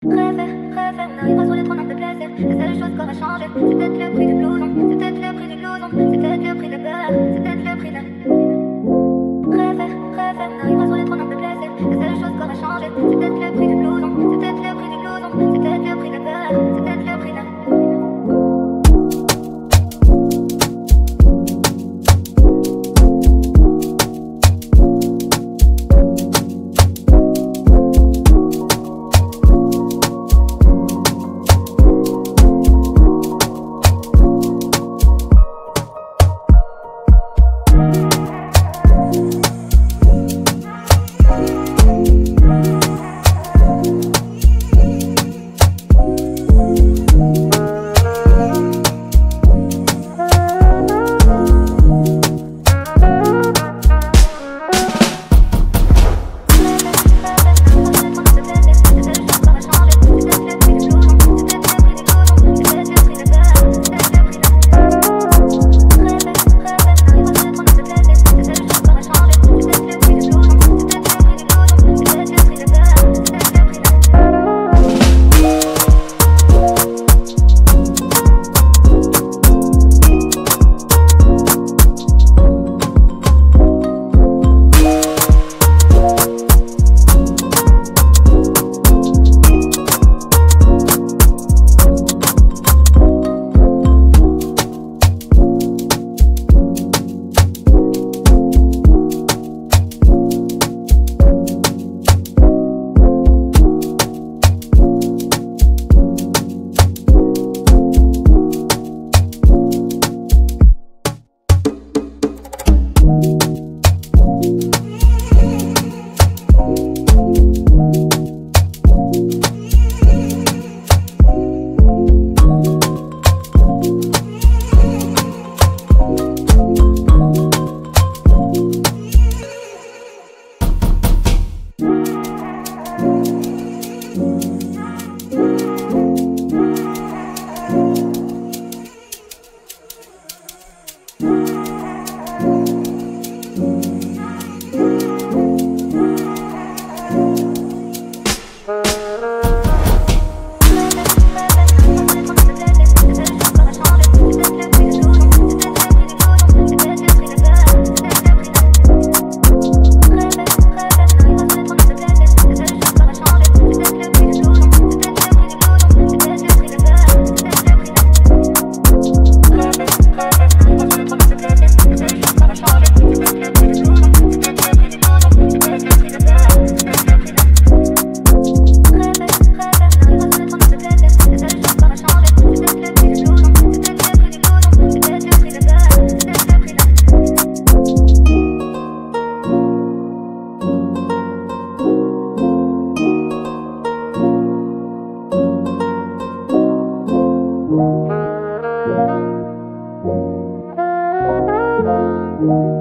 Rêver, rêver, on arrivera sur les trônes de plaisir. La seule chose qu'on va changer, c'est peut-être le prix du blouson, c'est peut-être le prix du blouson, c'est peut-être le prix de beurre, c'est peut-être le prix de... Rêver, rêver, on arrivera sur les trônes de plaisir. La seule chose qu'on va changer, c'est peut-être le prix du blouson, c'est peut-être le prix du blouson, c'est peut-être le prix de beurre, c'est peut-être le prix de... Thank you.